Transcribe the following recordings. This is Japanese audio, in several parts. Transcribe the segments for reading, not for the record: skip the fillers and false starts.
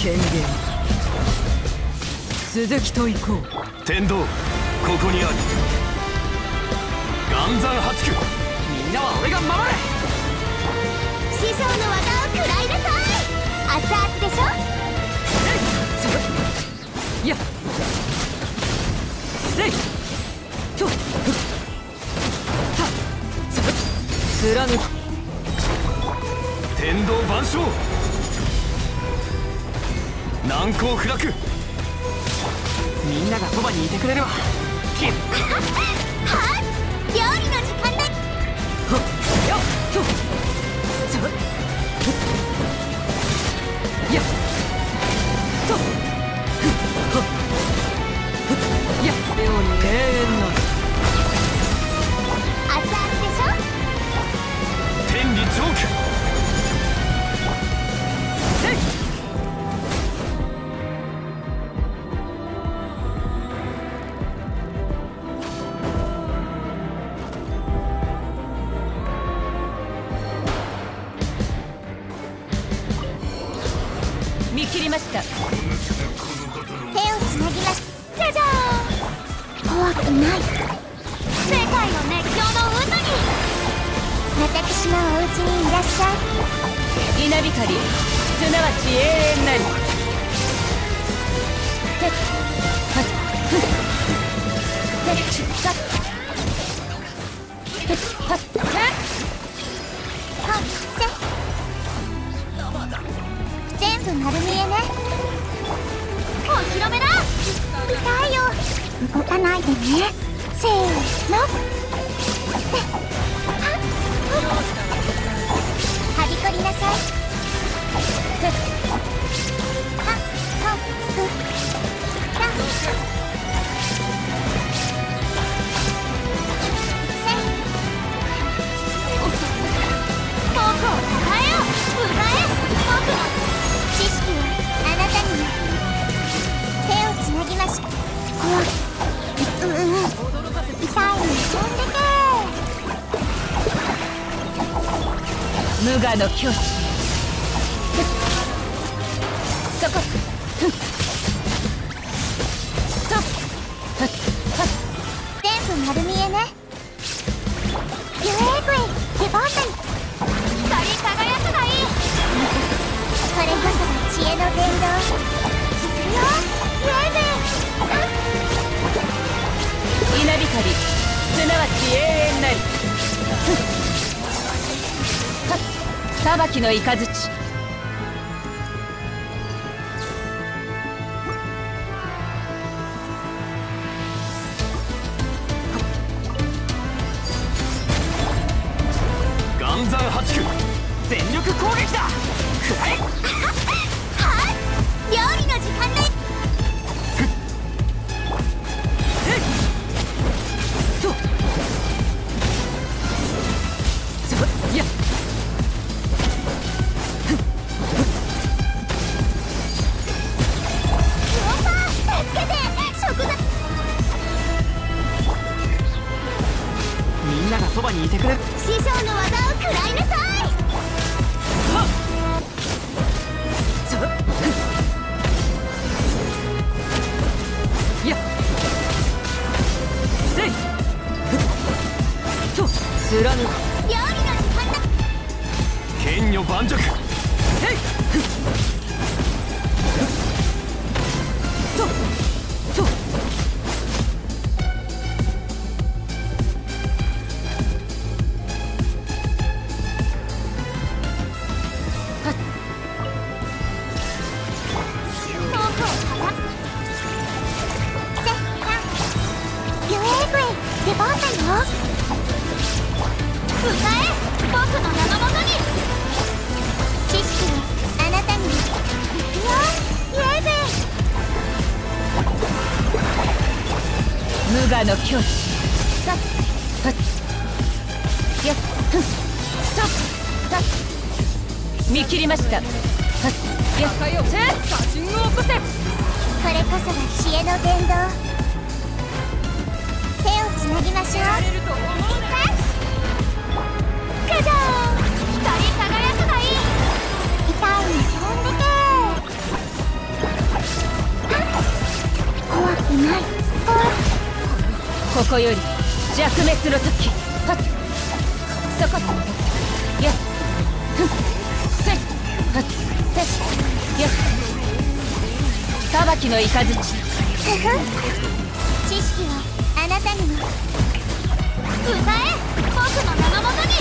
権限続きと行こう。 天道ここにあり。岩山八九、 みんなは俺が守れ。 師匠の技を食らいなさい。熱々でしょ。 いやせいと貫く。 天道万象、難攻不落。 みんながそばにいてくれるわ。 はっ料理の時間だ。 よっとやっとやっように永遠の熱々でしょ。 天理チョーク。 せい見切りました。 手をつなぎまし。じゃじゃーん。怖くない。世界の熱狂の渦に。私のお家にいらっしゃい。 稲光、すなわち永遠なり。てっはっふってっさってっはってっはっせ。全部丸見えね。お披露目だ。痛いよ。動かないでね。せーの。はびこりなさい。 てっはっはっふだ。せい。僕をたえよ。奪え。僕の知識はあなたにも。手をつなぎましょう。痛いの飛んでけ。 無我の境地。そこふっとはっはっ全部丸見えね。ユエーグイリボートに光り輝くがいい。これこそが知恵の伝道。するよユエーグイ。 稲光、すなわち永遠なり。はっ裁きの雷。 岩山八九、 全力攻撃だ。くらえ。 はっ料理の時間だ。 いや助けて。食材。 みんながそばにいてくれる。 師匠の技を食らいなさい。 はっいやせいと貫く。 料理の時間だ。 剣女盤石。 せいとレバータよ。迎え僕の名のもとに。知識はあなたに。いくよイエーベ無我の境地。たっはっやっふっとたっ見切りました。はっやっよせ写真を起こせ。 これこそが知恵の伝道。手をつなぎましょう。カジャー光り輝くがいい。痛いに飛んでけ。 こより弱滅の時。はっそこやっふんせっはってやっ裁きの雷。知識はあなたにも。歌え僕の名のもとに。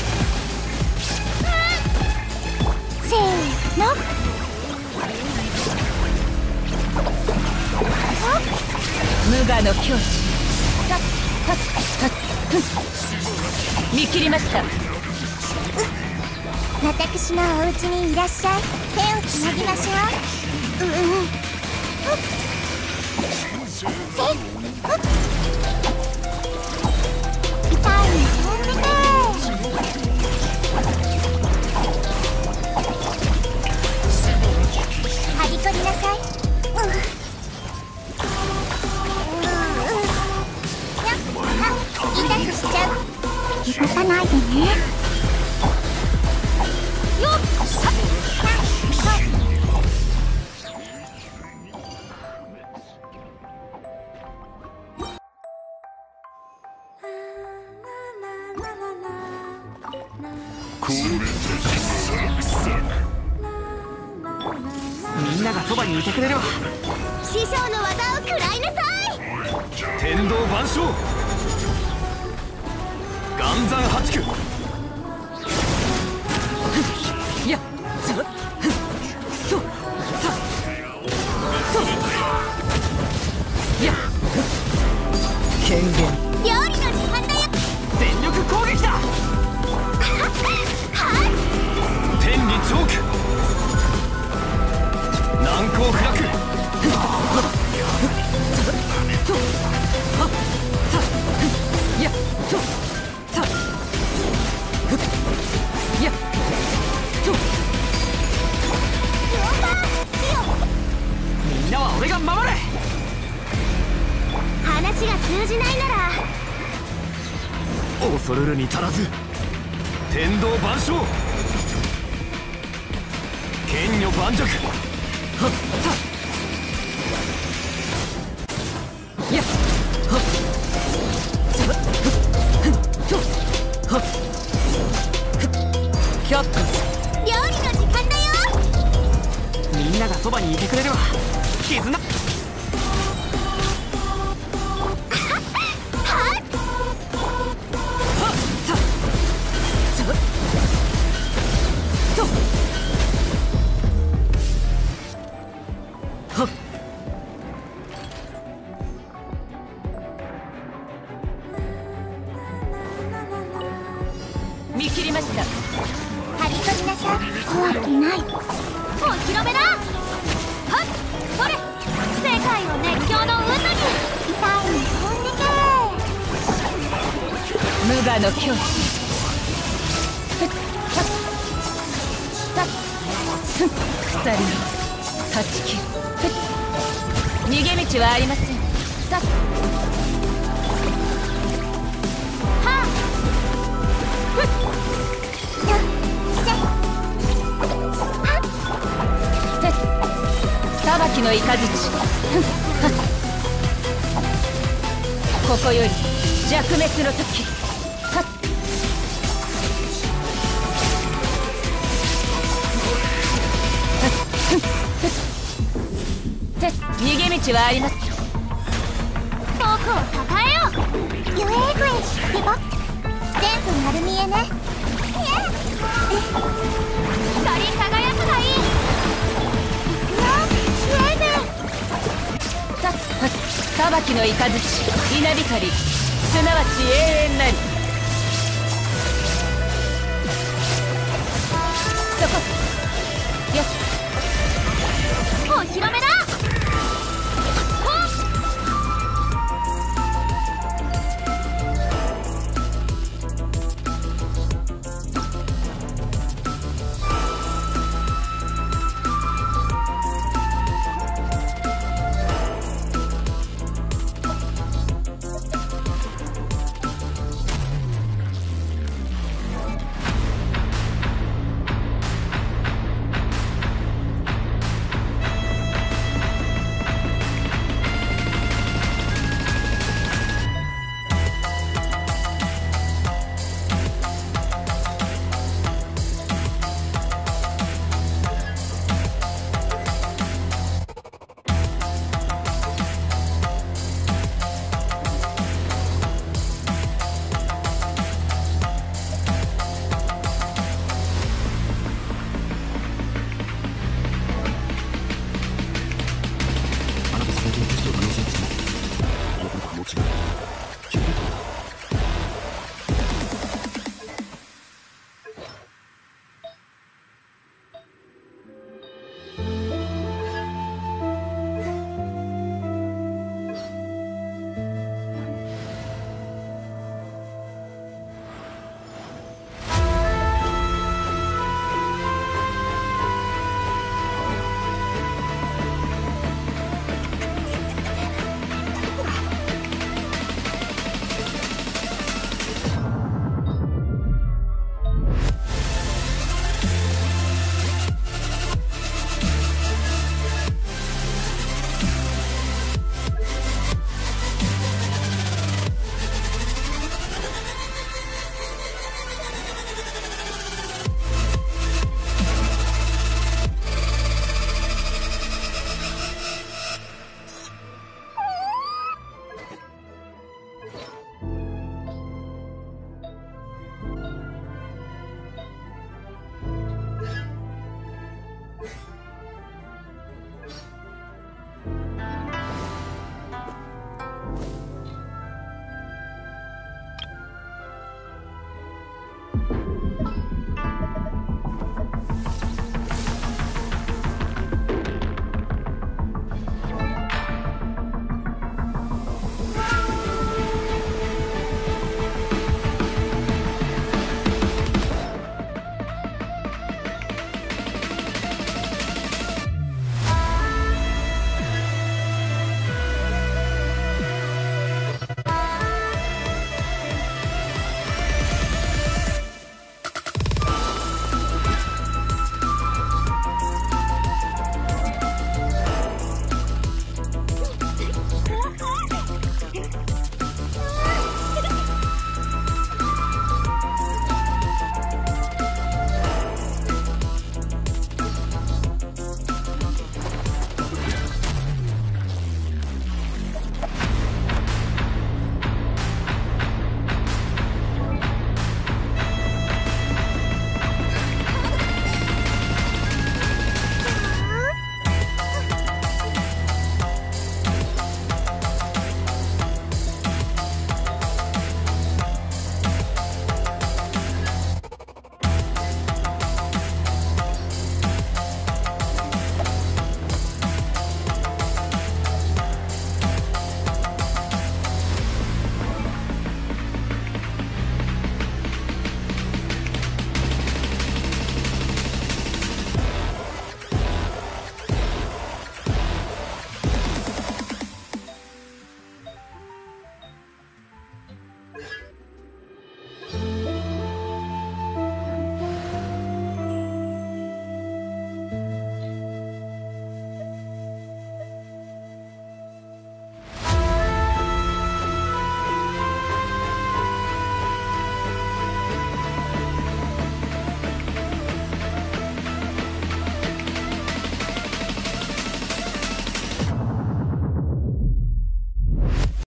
せーの。 無我の境地。はっはっはっふん見切りました。 私のお家にいらっしゃい。手をつなぎましょう。せっ痛いの飛んでけ。はりこりなさい。痛くしちゃう。動かないでね。よっみんながそばにいてくれるわ。 師匠の技を食らいなさい。 天道万象岩山八九。 やっそっとさとやっ権限。 料理の時間だよ。 全力攻撃だ。 天理チョーク難攻不落。 とはっさやっとさやっとみんなは俺が守れ。 話が通じないなら恐るるに足らず天道万象剣女盤石。 はっさやっはっさとはっキャップス。 料理の時間だよ。 みんながそばにいてくれるわ。絆。 見切りました。 張り込みなさい。怖くない。お披露目だ。はっそれ世界の熱狂の渦に。痛いの飛んでけ。 無我の境地。ふっはっさっふん鎖の断ち切る。ふっ逃げ道はありません。さっはあふっよせはって裁きの雷。ふんはっここより弱滅の時。はって逃げ道はあります。 僕をたたえよ。ゆえぐえでぼ全部丸見えね。光り輝くがいい。ゆえぐさっはっ裁きの雷稲光すなわち永遠なり。そこよっお披露目だ。